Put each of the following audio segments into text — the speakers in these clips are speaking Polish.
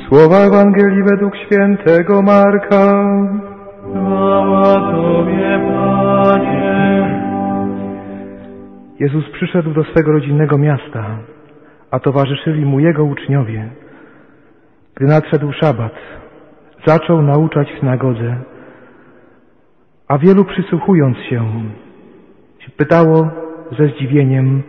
Słowa Ewangelii według świętego Marka. Chwała Tobie, Panie. Jezus przyszedł do swego rodzinnego miasta, a towarzyszyli mu Jego uczniowie. Gdy nadszedł szabat, zaczął nauczać w synagodze, a wielu przysłuchując się pytało ze zdziwieniem,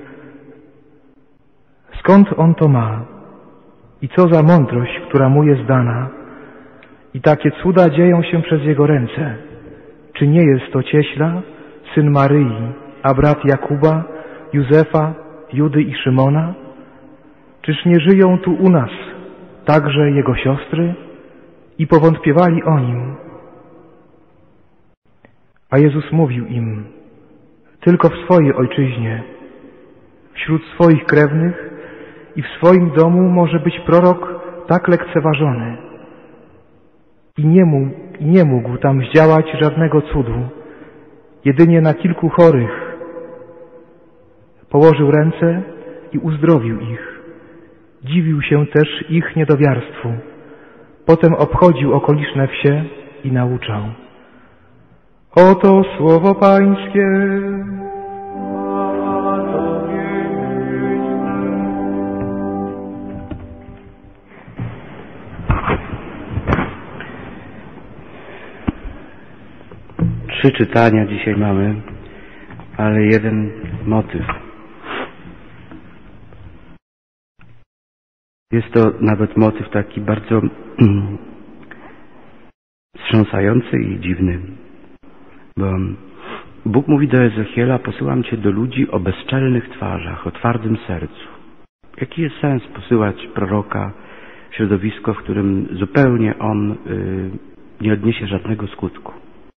skąd on to ma i co za mądrość, która mu jest dana i takie cuda dzieją się przez jego ręce. Czy nie jest to cieśla, syn Maryi, a brat Jakuba, Józefa, Judy i Szymona? Czyż nie żyją tu u nas także jego siostry? I powątpiewali o nim. A Jezus mówił im, tylko w swojej ojczyźnie, wśród swoich krewnych i w swoim domu może być prorok tak lekceważony. I nie mógł tam zdziałać żadnego cudu, jedynie na kilku chorych położył ręce i uzdrowił ich. Dziwił się też ich niedowiarstwu. Potem obchodził okoliczne wsie i nauczał. Oto słowo Pańskie. Trzy czytania dzisiaj mamy, ale jeden motyw. Jest to nawet motyw taki bardzo wstrząsający i dziwny, bo Bóg mówi do Ezechiela: posyłam Cię do ludzi o bezczelnych twarzach, o twardym sercu. Jaki jest sens posyłać proroka w środowisko, w którym zupełnie on nie odniesie żadnego skutku?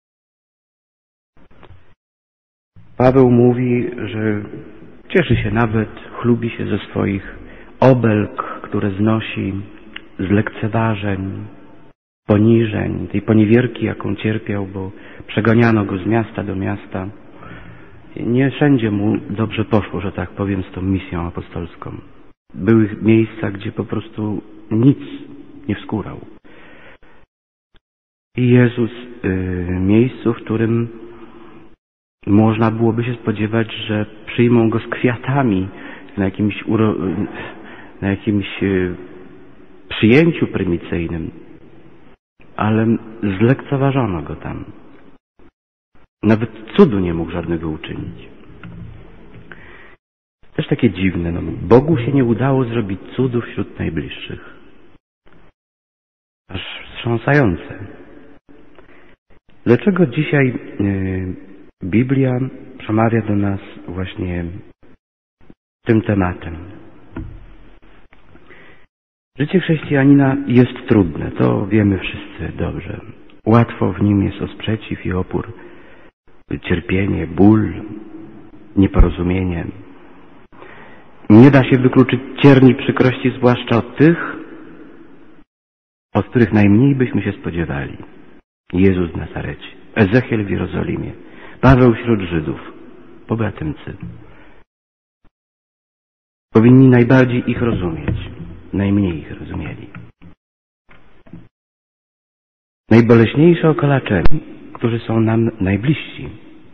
Paweł mówi, że cieszy się nawet, chlubi się ze swoich obelg, które znosi, z lekceważeń, poniżeń, tej poniewierki, jaką cierpiał, bo przeganiano go z miasta do miasta. Nie wszędzie mu dobrze poszło, że tak powiem, z tą misją apostolską. Były miejsca, gdzie po prostu nic nie wskórał. I Jezus w miejscu, w którym można byłoby się spodziewać, że przyjmą go z kwiatami na jakimś przyjęciu prymicyjnym, ale zlekceważono go tam. Nawet cudu nie mógł żadnego uczynić. Też takie dziwne. Bogu się nie udało zrobić cudu wśród najbliższych. Aż wstrząsające. Dlaczego dzisiaj Biblia przemawia do nas właśnie tym tematem? Życie chrześcijanina jest trudne, to wiemy wszyscy dobrze. Łatwo w nim jest o sprzeciw i opór, cierpienie, ból, nieporozumienie. Nie da się wykluczyć cierni przykrości, zwłaszcza od tych, od których najmniej byśmy się spodziewali. Jezus w Nazarecie, Ezechiel w Jerozolimie, Paweł wśród Żydów, pogatymcy. Powinni najbardziej ich rozumieć, najmniej ich rozumieli. Najboleśniejsze okalaczeni, którzy są nam najbliżsi.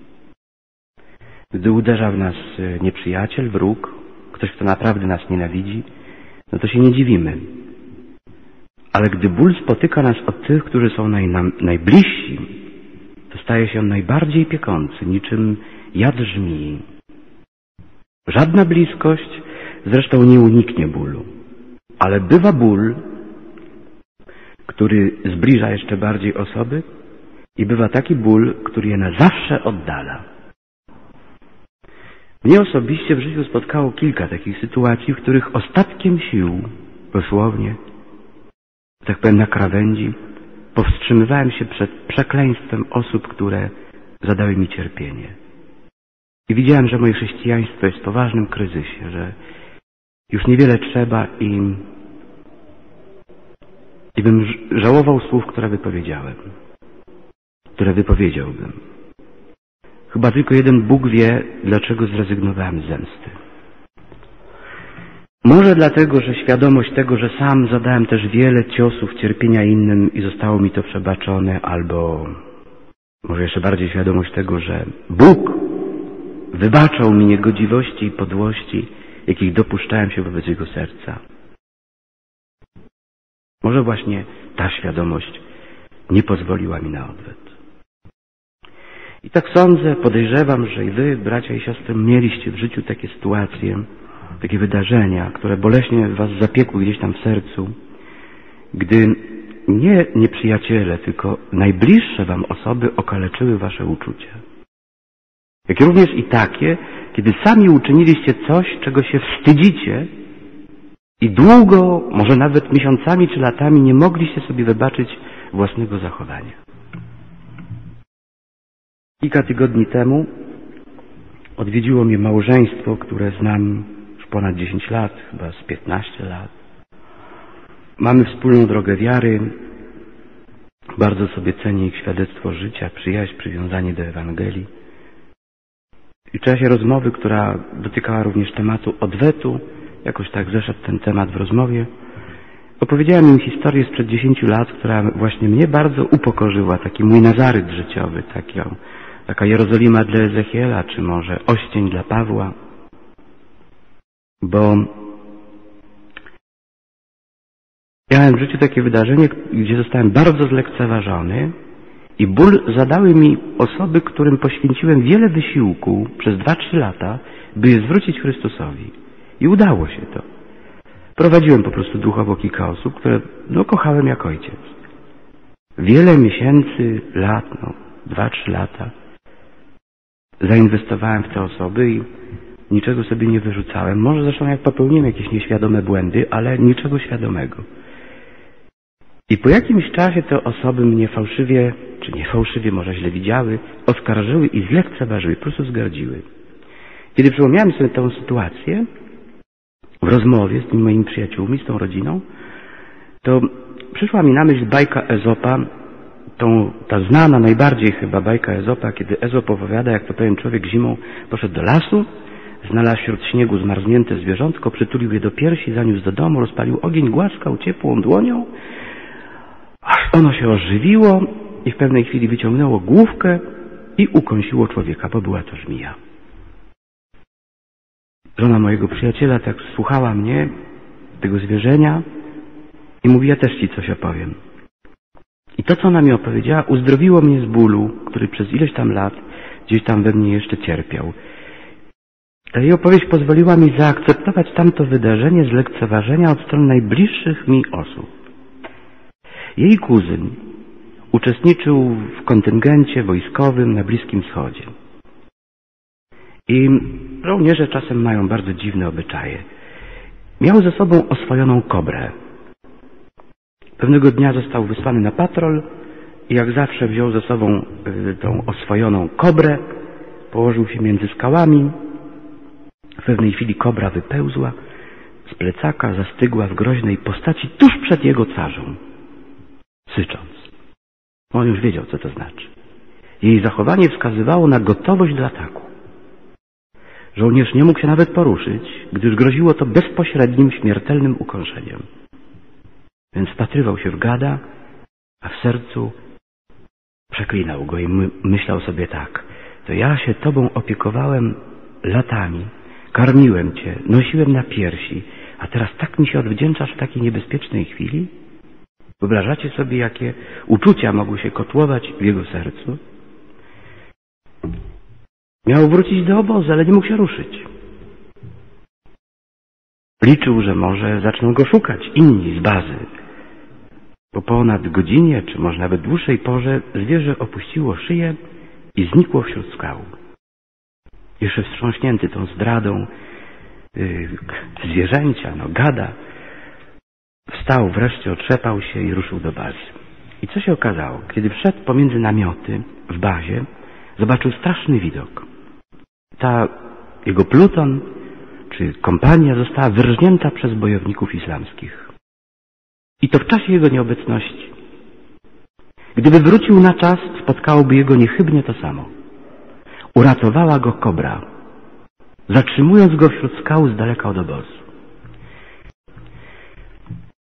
Gdy uderza w nas nieprzyjaciel, wróg, ktoś, kto naprawdę nas nienawidzi, no to się nie dziwimy. Ale gdy ból spotyka nas od tych, którzy są nam najbliżsi, to staje się on najbardziej piekący, niczym jad żmii. Żadna bliskość zresztą nie uniknie bólu. Ale bywa ból, który zbliża jeszcze bardziej osoby, i bywa taki ból, który je na zawsze oddala. Mnie osobiście w życiu spotkało kilka takich sytuacji, w których ostatkiem sił, dosłownie, tak powiem na krawędzi, powstrzymywałem się przed przekleństwem osób, które zadały mi cierpienie. I widziałem, że moje chrześcijaństwo jest w poważnym kryzysie, że już niewiele trzeba i bym żałował słów, które wypowiedziałbym. Chyba tylko jeden Bóg wie, dlaczego zrezygnowałem z zemsty. Może dlatego, że świadomość tego, że sam zadałem też wiele ciosów cierpienia innym i zostało mi to przebaczone, albo może jeszcze bardziej świadomość tego, że Bóg wybaczał mi niegodziwości i podłości, jakich dopuszczałem się wobec Jego serca. Może właśnie ta świadomość nie pozwoliła mi na odwet. I tak sądzę, podejrzewam, że i wy, bracia i siostry, mieliście w życiu takie sytuacje, takie wydarzenia, które boleśnie was zapiekły gdzieś tam w sercu, gdy nie nieprzyjaciele, tylko najbliższe wam osoby okaleczyły wasze uczucia. Jak również i takie, kiedy sami uczyniliście coś, czego się wstydzicie i długo, może nawet miesiącami czy latami nie mogliście sobie wybaczyć własnego zachowania. Kilka tygodni temu odwiedziło mnie małżeństwo, które znam już ponad 10 lat, chyba z 15 lat. Mamy wspólną drogę wiary, bardzo sobie cenię ich świadectwo życia, przyjaźń, przywiązanie do Ewangelii. I w czasie rozmowy, która dotykała również tematu odwetu, jakoś tak zeszedł ten temat w rozmowie, opowiedziałem im historię sprzed 10 lat, która właśnie mnie bardzo upokorzyła, taki mój Nazaryt życiowy, taka Jerozolima dla Ezechiela, czy może oścień dla Pawła, bo miałem w życiu takie wydarzenie, gdzie zostałem bardzo zlekceważony i ból zadały mi osoby, którym poświęciłem wiele wysiłku przez 2-3 lata, by je zwrócić Chrystusowi. I udało się to. Prowadziłem po prostu duchowo kilka osób, które kochałem jak ojciec. Wiele miesięcy, lat, 2-3 lata zainwestowałem w te osoby i niczego sobie nie wyrzucałem. Może zresztą jak popełniłem jakieś nieświadome błędy, ale niczego świadomego. I po jakimś czasie te osoby mnie fałszywie, czy nie fałszywie, może źle widziały, oskarżyły i zlekceważyły, po prostu zgardziły. Kiedy przypomniałem sobie tę sytuację w rozmowie z tymi moimi przyjaciółmi, z tą rodziną, to przyszła mi na myśl bajka Ezopa, ta znana najbardziej chyba bajka Ezopa, kiedy Ezop opowiada, jak to pewien człowiek zimą poszedł do lasu, znalazł wśród śniegu zmarznięte zwierzątko, przytulił je do piersi, zaniósł do domu, rozpalił ogień, głaskał ciepłą dłonią, aż ono się ożywiło i w pewnej chwili wyciągnęło główkę i ukąsiło człowieka, bo była to żmija. Żona mojego przyjaciela tak słuchała mnie, tego zwierzenia i mówi, ja też ci coś opowiem. I to, co ona mi opowiedziała, uzdrowiło mnie z bólu, który przez ileś tam lat gdzieś tam we mnie jeszcze cierpiał. Ta jej opowieść pozwoliła mi zaakceptować tamto wydarzenie z lekceważenia od strony najbliższych mi osób. Jej kuzyn uczestniczył w kontyngencie wojskowym na Bliskim Wschodzie. I żołnierze czasem mają bardzo dziwne obyczaje. Miał ze sobą oswojoną kobrę. Pewnego dnia został wysłany na patrol i jak zawsze wziął ze sobą tą oswojoną kobrę, położył się między skałami. W pewnej chwili kobra wypełzła z plecaka, zastygła w groźnej postaci tuż przed jego twarzą, sycząc. On już wiedział, co to znaczy. Jej zachowanie wskazywało na gotowość do ataku. Żołnierz nie mógł się nawet poruszyć, gdyż groziło to bezpośrednim, śmiertelnym ukąszeniem. Więc wpatrywał się w gada, a w sercu przeklinał go i myślał sobie tak: to ja się tobą opiekowałem latami, karmiłem cię, nosiłem na piersi, a teraz tak mi się odwdzięczasz w takiej niebezpiecznej chwili? Wyobrażacie sobie, jakie uczucia mogły się kotłować w jego sercu? Miał wrócić do obozu, ale nie mógł się ruszyć. Liczył, że może zaczną go szukać inni z bazy. Po ponad godzinie, czy może nawet dłuższej porze, zwierzę opuściło szyję i znikło wśród skał. Jeszcze wstrząśnięty tą zdradą zwierzęcia, gada, wstał wreszcie, otrzepał się i ruszył do bazy. I co się okazało? Kiedy wszedł pomiędzy namioty w bazie, zobaczył straszny widok. Ta jego pluton, czy kompania została wyrżnięta przez bojowników islamskich. I to w czasie jego nieobecności. Gdyby wrócił na czas, spotkałoby jego niechybnie to samo. Uratowała go kobra, zatrzymując go wśród skał z daleka od obozu.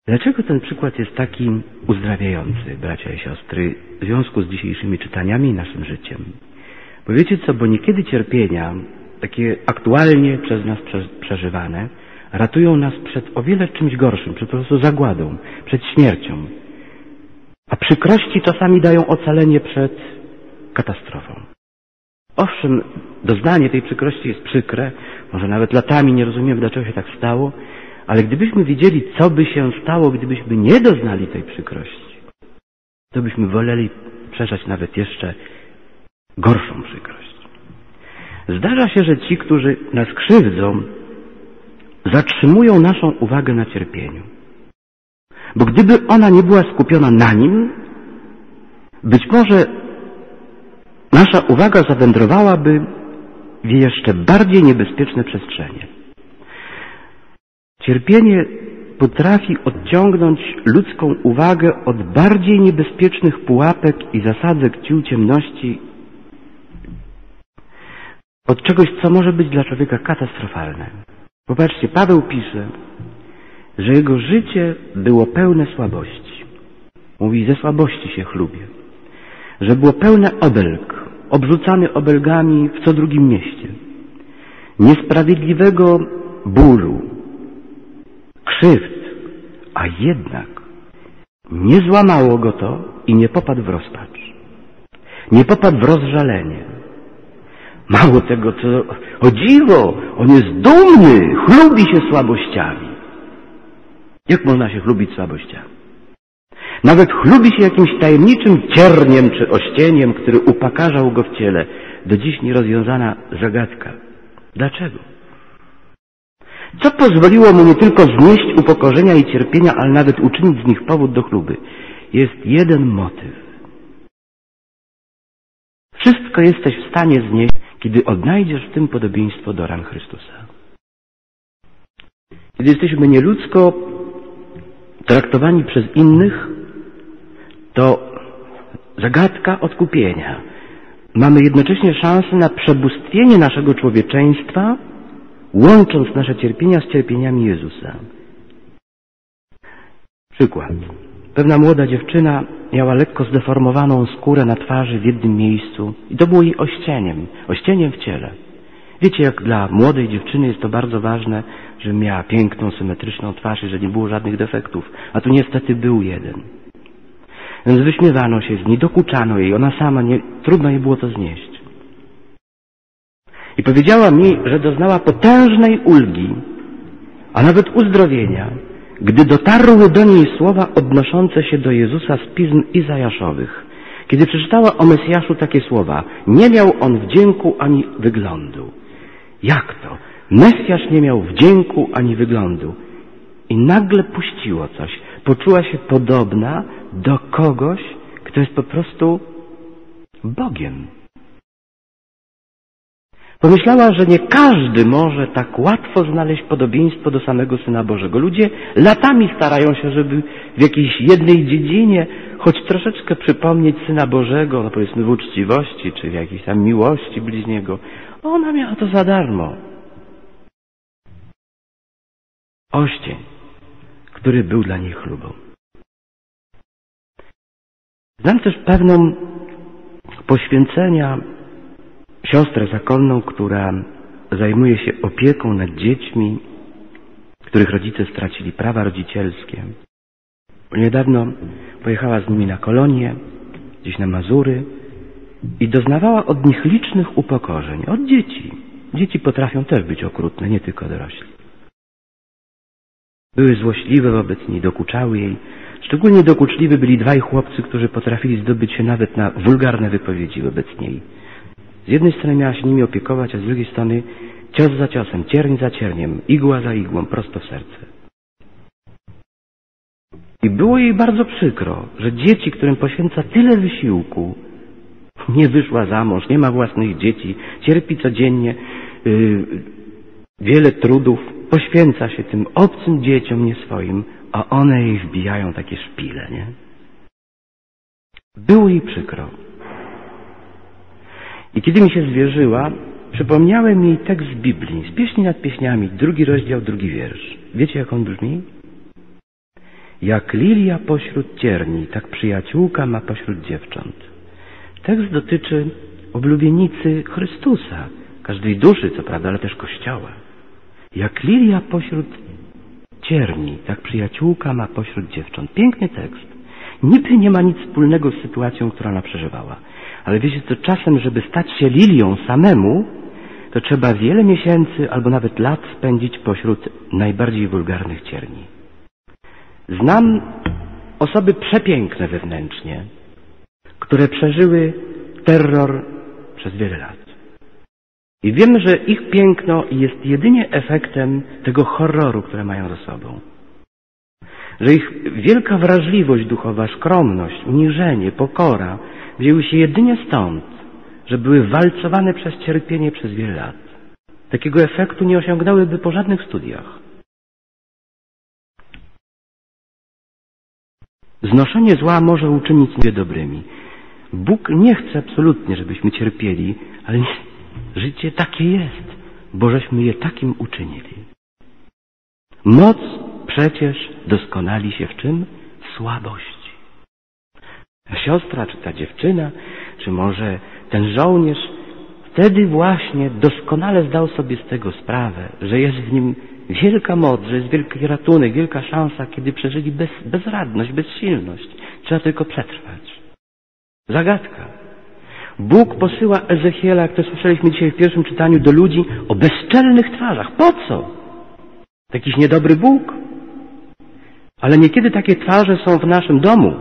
Dlaczego ten przykład jest taki uzdrawiający, bracia i siostry, w związku z dzisiejszymi czytaniami i naszym życiem? Bo wiecie co, bo niekiedy cierpienia, takie aktualnie przez nas przeżywane, ratują nas przed o wiele czymś gorszym, przed po prostu zagładą, przed śmiercią. A przykrości czasami dają ocalenie przed katastrofą. Owszem, doznanie tej przykrości jest przykre, może nawet latami nie rozumiemy, dlaczego się tak stało, ale gdybyśmy wiedzieli, co by się stało, gdybyśmy nie doznali tej przykrości, to byśmy woleli przeżyć nawet jeszcze gorszą przykrość. Zdarza się, że ci, którzy nas krzywdzą, zatrzymują naszą uwagę na cierpieniu. Bo gdyby ona nie była skupiona na nim, być może nasza uwaga zawędrowałaby w jeszcze bardziej niebezpieczne przestrzenie. Cierpienie potrafi odciągnąć ludzką uwagę od bardziej niebezpiecznych pułapek i zasadzek cił ciemności, od czegoś, co może być dla człowieka katastrofalne. Popatrzcie, Paweł pisze, że jego życie było pełne słabości. Mówi, ze słabości się chlubię. Że było pełne obelg, obrzucany obelgami w co drugim mieście. Niesprawiedliwego bólu, krzywd, a jednak nie złamało go to i nie popadł w rozpacz. Nie popadł w rozżalenie. Mało tego, co o dziwo, on jest dumny, chlubi się słabościami. Jak można się chlubić słabościami? Nawet chlubi się jakimś tajemniczym cierniem czy ościeniem, który upakarzał go w ciele. Do dziś nierozwiązana zagadka. Dlaczego? Co pozwoliło mu nie tylko znieść upokorzenia i cierpienia, ale nawet uczynić z nich powód do chluby? Jest jeden motyw. Wszystko jesteś w stanie znieść, kiedy odnajdziesz w tym podobieństwo do ran Chrystusa. Kiedy jesteśmy nieludzko traktowani przez innych, to zagadka odkupienia. Mamy jednocześnie szansę na przebóstwienie naszego człowieczeństwa, łącząc nasze cierpienia z cierpieniami Jezusa. Przykład. Pewna młoda dziewczyna miała lekko zdeformowaną skórę na twarzy w jednym miejscu i to było jej ościeniem w ciele. Wiecie, jak dla młodej dziewczyny jest to bardzo ważne, że miała piękną, symetryczną twarz i że nie było żadnych defektów, a tu niestety był jeden. Więc wyśmiewano się z niej, dokuczano jej, ona sama, trudno jej było to znieść. I powiedziała mi, że doznała potężnej ulgi, a nawet uzdrowienia, gdy dotarły do niej słowa odnoszące się do Jezusa z pism Izajaszowych. Kiedy przeczytała o Mesjaszu takie słowa, nie miał on wdzięku ani wyglądu. Jak to? Mesjasz nie miał wdzięku ani wyglądu. I nagle puściło coś. Poczuła się podobna do kogoś, kto jest po prostu Bogiem. Pomyślała, że nie każdy może tak łatwo znaleźć podobieństwo do samego Syna Bożego. Ludzie latami starają się, żeby w jakiejś jednej dziedzinie choć troszeczkę przypomnieć Syna Bożego, no powiedzmy w uczciwości, czy w jakiejś tam miłości bliźniego. Ona miała to za darmo. Oścień, który był dla niej chlubą. Znam też pewną poświęcenia siostrę zakonną, która zajmuje się opieką nad dziećmi, których rodzice stracili prawa rodzicielskie. Niedawno pojechała z nimi na kolonię, gdzieś na Mazury i doznawała od nich licznych upokorzeń, od dzieci. Dzieci potrafią też być okrutne, nie tylko dorośli. Były złośliwe wobec niej, dokuczały jej. Szczególnie dokuczliwi byli dwaj chłopcy, którzy potrafili zdobyć się nawet na wulgarne wypowiedzi wobec niej. Z jednej strony miała się nimi opiekować, a z drugiej strony cios za ciosem, cierń za cierniem, igła za igłą, prosto w serce. I było jej bardzo przykro, że dzieci, którym poświęca tyle wysiłku, nie wyszła za mąż, nie ma własnych dzieci, cierpi codziennie wiele trudów, poświęca się tym obcym dzieciom, nie swoim, a one jej wbijają takie szpile, nie? Było jej przykro. I kiedy mi się zwierzyła, przypomniałem jej tekst z Biblii, z Pieśni nad Pieśniami, 2 rozdział, 2 wiersz. Wiecie, jak on brzmi? Jak lilia pośród cierni, tak przyjaciółka ma pośród dziewcząt. Tekst dotyczy oblubienicy Chrystusa, każdej duszy, co prawda, ale też Kościoła. Jak lilia pośród cierni, tak przyjaciółka ma pośród dziewcząt. Piękny tekst. Niby nie ma nic wspólnego z sytuacją, którą ona przeżywała. Ale wiecie, to czasem, żeby stać się lilią samemu, to trzeba wiele miesięcy albo nawet lat spędzić pośród najbardziej wulgarnych cierni. Znam osoby przepiękne wewnętrznie, które przeżyły terror przez wiele lat. I wiemy, że ich piękno jest jedynie efektem tego horroru, które mają ze sobą. Że ich wielka wrażliwość duchowa, skromność, uniżenie, pokora wzięły się jedynie stąd, że były walcowane przez cierpienie przez wiele lat. Takiego efektu nie osiągnęłyby po żadnych studiach. Znoszenie zła może uczynić siebie dobrymi. Bóg nie chce absolutnie, żebyśmy cierpieli, ale życie takie jest, bo żeśmy je takim uczynili. Moc przecież doskonali się w czym? W słabości. Ta siostra, czy ta dziewczyna, czy może ten żołnierz wtedy właśnie doskonale zdał sobie z tego sprawę, że jest w nim wielka moc, że jest wielki ratunek, wielka szansa, kiedy przeżyli bezradność, bezsilność. Trzeba tylko przetrwać. Zagadka. Bóg posyła Ezechiela, jak to słyszeliśmy dzisiaj w pierwszym czytaniu, do ludzi o bezczelnych twarzach. Po co? Jakiś niedobry Bóg? Ale niekiedy takie twarze są w naszym domu.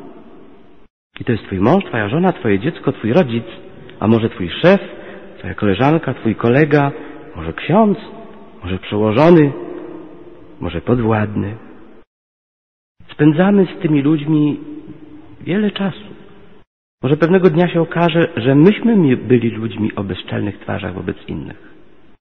I to jest twój mąż, twoja żona, twoje dziecko, twój rodzic, a może twój szef, twoja koleżanka, twój kolega, może ksiądz, może przełożony, może podwładny. Spędzamy z tymi ludźmi wiele czasu. Może pewnego dnia się okaże, że myśmy byli ludźmi o bezczelnych twarzach wobec innych.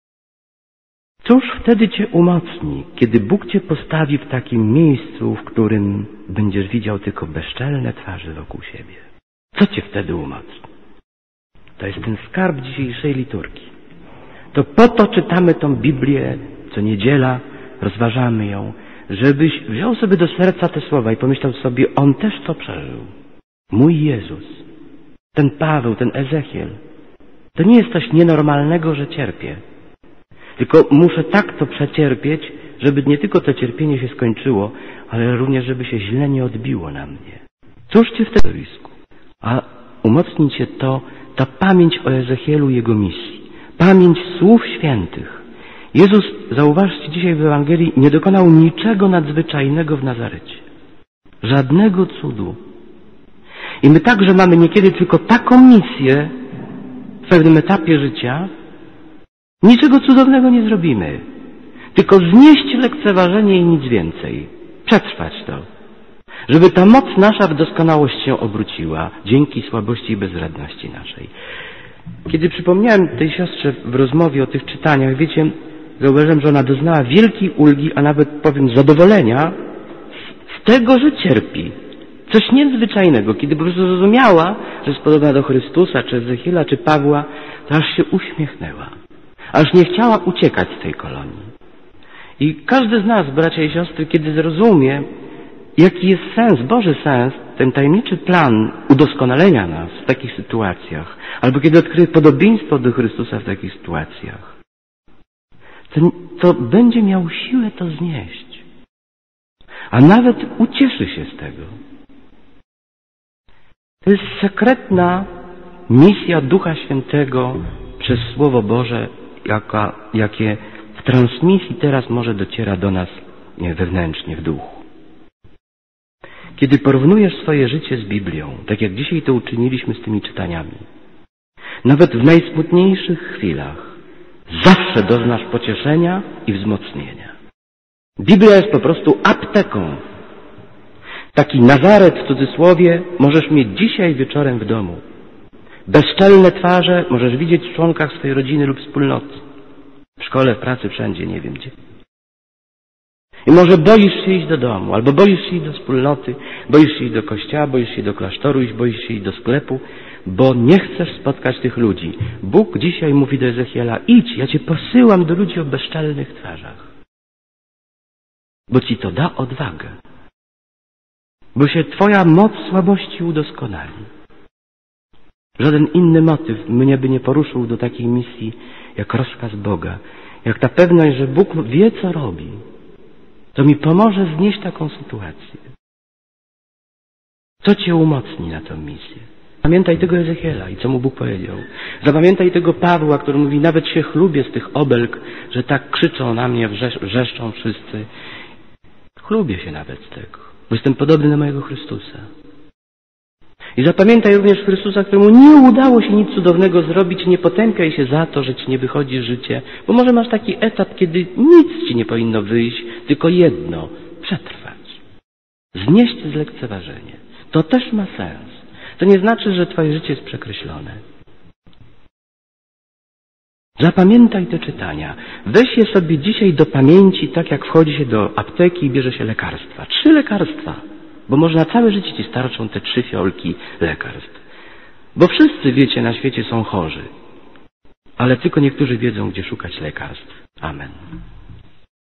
Cóż wtedy cię umocni, kiedy Bóg cię postawi w takim miejscu, w którym będziesz widział tylko bezczelne twarze wokół siebie? Co cię wtedy umocni? To jest ten skarb dzisiejszej liturgii. To po to czytamy tą Biblię co niedziela, rozważamy ją, żebyś wziął sobie do serca te słowa i pomyślał sobie, on też to przeżył. Mój Jezus, ten Paweł, ten Ezechiel. To nie jest coś nienormalnego, że cierpię. Tylko muszę tak to przecierpieć, żeby nie tylko to cierpienie się skończyło, ale również, żeby się źle nie odbiło na mnie. Cóż cię w tym zjawisku? A umocni cię to, ta pamięć o Ezechielu i jego misji. Pamięć słów świętych. Jezus, zauważcie dzisiaj w Ewangelii, nie dokonał niczego nadzwyczajnego w Nazarecie. Żadnego cudu. I my także mamy niekiedy tylko taką misję w pewnym etapie życia, niczego cudownego nie zrobimy. Tylko znieść lekceważenie i nic więcej. Przetrwać to. Żeby ta moc nasza w doskonałość się obróciła dzięki słabości i bezradności naszej. Kiedy przypomniałem tej siostrze w rozmowie o tych czytaniach, wiecie, zauważyłem, że ona doznała wielkiej ulgi, a nawet powiem zadowolenia z tego, że cierpi. Coś niezwyczajnego. Kiedy po prostu zrozumiała, że jest podobna do Chrystusa, czy Ezechiela, czy Pawła, to aż się uśmiechnęła. Aż nie chciała uciekać z tej kolonii. I każdy z nas, bracia i siostry, kiedy zrozumie, jaki jest sens, Boży sens, ten tajemniczy plan udoskonalenia nas w takich sytuacjach, albo kiedy odkryje podobieństwo do Chrystusa w takich sytuacjach, to będzie miał siłę to znieść. A nawet ucieszy się z tego. To jest sekretna misja Ducha Świętego przez Słowo Boże, jakie w transmisji teraz może dociera do nas wewnętrznie, w duchu. Kiedy porównujesz swoje życie z Biblią, tak jak dzisiaj to uczyniliśmy z tymi czytaniami, nawet w najsmutniejszych chwilach zawsze doznasz pocieszenia i wzmocnienia. Biblia jest po prostu apteką. Taki Nazaret w cudzysłowie możesz mieć dzisiaj wieczorem w domu. Bezczelne twarze możesz widzieć w członkach swojej rodziny lub wspólnoty. W szkole, w pracy, wszędzie, nie wiem gdzie. I może boisz się iść do domu, albo boisz się iść do wspólnoty, boisz się iść do kościoła, boisz się iść do klasztoru, boisz się iść do sklepu, bo nie chcesz spotkać tych ludzi. Bóg dzisiaj mówi do Ezechiela, idź, ja cię posyłam do ludzi o bezczelnych twarzach. Bo ci to da odwagę. bo się Twoja moc słabości udoskonali. Żaden inny motyw mnie by nie poruszył do takiej misji, jak rozkaz Boga, jak ta pewność, że Bóg wie, co robi. To mi pomoże znieść taką sytuację. Co Cię umocni na tę misję? Pamiętaj tego Ezechiela i co mu Bóg powiedział. Zapamiętaj tego Pawła, który mówi, nawet się chlubię z tych obelg, że tak krzyczą na mnie, wrzeszczą wszyscy. Chlubię się nawet z tego, bo jestem podobny na mojego Chrystusa. I zapamiętaj również Chrystusa, któremu nie udało się nic cudownego zrobić. Nie potępiaj się za to, że Ci nie wychodzi życie, bo może masz taki etap, kiedy nic Ci nie powinno wyjść, tylko jedno – przetrwać. Znieść zlekceważenie. To też ma sens. To nie znaczy, że Twoje życie jest przekreślone. Zapamiętaj te czytania. Weź je sobie dzisiaj do pamięci, tak jak wchodzi się do apteki i bierze się lekarstwa. 3 lekarstwa. Bo może na całe życie Ci starczą te 3 fiolki lekarstw. Bo wszyscy, wiecie, na świecie są chorzy. Ale tylko niektórzy wiedzą, gdzie szukać lekarstw. Amen.